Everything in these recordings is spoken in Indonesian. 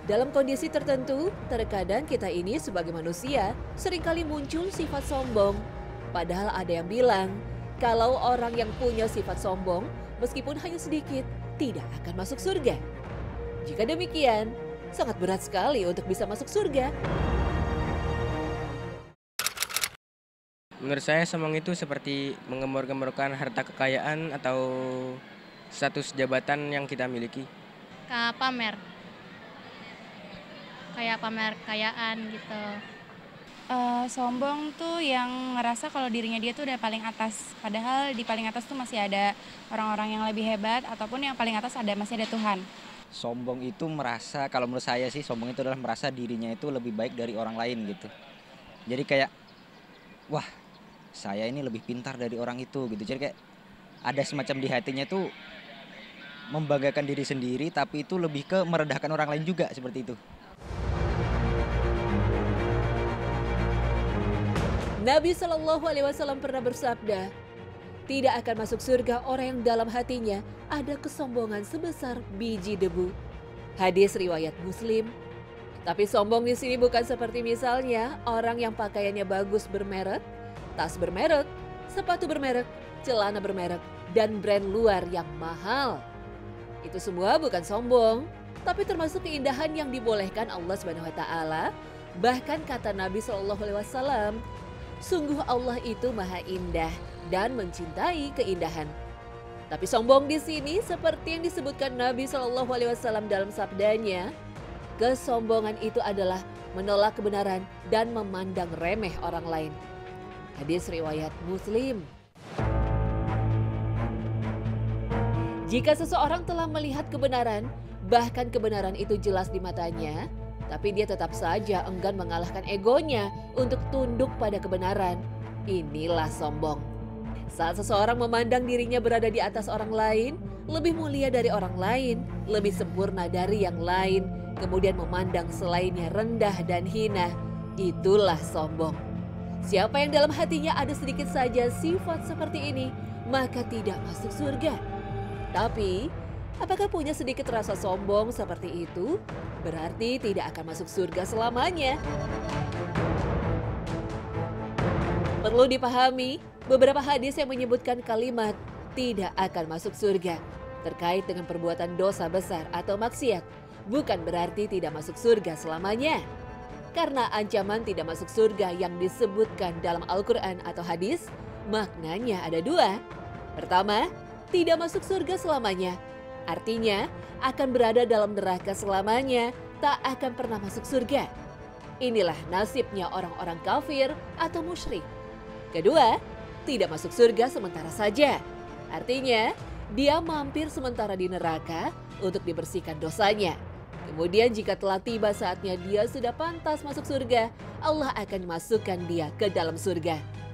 Dalam kondisi tertentu, terkadang kita ini sebagai manusia seringkali muncul sifat sombong. Padahal ada yang bilang, kalau orang yang punya sifat sombong, meskipun hanya sedikit, tidak akan masuk surga. Jika demikian, sangat berat sekali untuk bisa masuk surga. Menurut saya sombong itu seperti menggembor-gemborkan harta kekayaan atau status jabatan yang kita miliki. Pamer, kayak pamer kekayaan gitu. Sombong tuh yang ngerasa kalau dirinya dia tuh udah paling atas. Padahal di paling atas tuh masih ada orang-orang yang lebih hebat ataupun yang paling atas masih ada Tuhan. Sombong itu merasa, kalau menurut saya sih sombong itu adalah merasa dirinya itu lebih baik dari orang lain gitu. Jadi kayak, wah saya ini lebih pintar dari orang itu gitu. Jadi kayak ada semacam di hatinya tuh membanggakan diri sendiri, tapi itu lebih ke merendahkan orang lain juga seperti itu. Nabi Shallallahu Alaihi Wasallam pernah bersabda, tidak akan masuk surga orang yang dalam hatinya ada kesombongan sebesar biji debu. Hadis riwayat Muslim. Tapi sombong di sini bukan seperti misalnya orang yang pakaiannya bagus bermerek, tas bermerek, sepatu bermerek, celana bermerek, dan brand luar yang mahal. Itu semua bukan sombong, tapi termasuk keindahan yang dibolehkan Allah Subhanahu wa taala. Bahkan kata Nabi Shallallahu alaihi wasallam, sungguh Allah itu maha indah dan mencintai keindahan. Tapi sombong di sini seperti yang disebutkan Nabi Shallallahu alaihi wasallam dalam sabdanya, kesombongan itu adalah menolak kebenaran dan memandang remeh orang lain. Hadis riwayat Muslim. Jika seseorang telah melihat kebenaran, bahkan kebenaran itu jelas di matanya, tapi dia tetap saja enggan mengalahkan egonya untuk tunduk pada kebenaran, inilah sombong. Saat seseorang memandang dirinya berada di atas orang lain, lebih mulia dari orang lain, lebih sempurna dari yang lain, kemudian memandang selainnya rendah dan hina, itulah sombong. Siapa yang dalam hatinya ada sedikit saja sifat seperti ini, maka tidak masuk surga. Tapi, apakah punya sedikit rasa sombong seperti itu? Berarti tidak akan masuk surga selamanya. Perlu dipahami, beberapa hadis yang menyebutkan kalimat tidak akan masuk surga terkait dengan perbuatan dosa besar atau maksiat, bukan berarti tidak masuk surga selamanya. Karena ancaman tidak masuk surga yang disebutkan dalam Al-Quran atau hadis, maknanya ada dua. Pertama, tidak masuk surga selamanya. Artinya akan berada dalam neraka selamanya, tak akan pernah masuk surga. Inilah nasibnya orang-orang kafir atau musyrik. Kedua, tidak masuk surga sementara saja. Artinya, dia mampir sementara di neraka untuk dibersihkan dosanya. Kemudian jika telah tiba saatnya dia sudah pantas masuk surga, Allah akan masukkan dia ke dalam surga.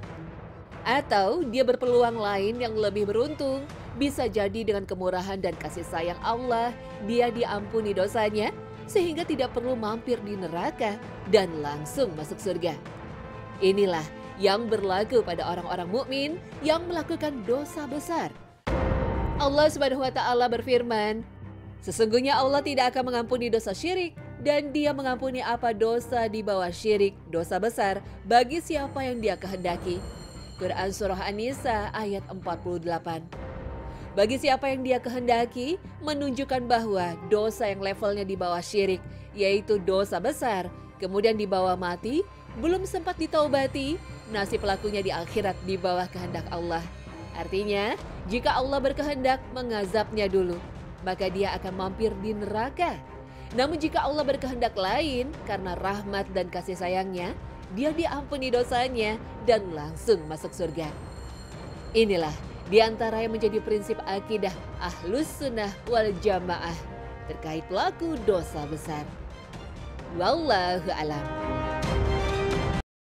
Atau dia berpeluang lain yang lebih beruntung, bisa jadi dengan kemurahan dan kasih sayang Allah, dia diampuni dosanya sehingga tidak perlu mampir di neraka dan langsung masuk surga. Inilah yang berlaku pada orang-orang mukmin yang melakukan dosa besar. Allah Subhanahu wa taala berfirman, sesungguhnya Allah tidak akan mengampuni dosa syirik dan dia mengampuni apa dosa di bawah syirik, dosa besar bagi siapa yang dia kehendaki. Quran Surah An-Nisa ayat 48. Bagi siapa yang dia kehendaki, menunjukkan bahwa dosa yang levelnya di bawah syirik, yaitu dosa besar, kemudian di bawah mati, belum sempat ditaubati, nasib pelakunya di akhirat di bawah kehendak Allah. Artinya, jika Allah berkehendak mengazabnya dulu, maka dia akan mampir di neraka. Namun jika Allah berkehendak lain, karena rahmat dan kasih sayangnya, dia diampuni dosanya dan langsung masuk surga. Inilah di antara yang menjadi prinsip akidah Ahlus Sunnah wal Jamaah terkait pelaku dosa besar. Wallahu a'lam.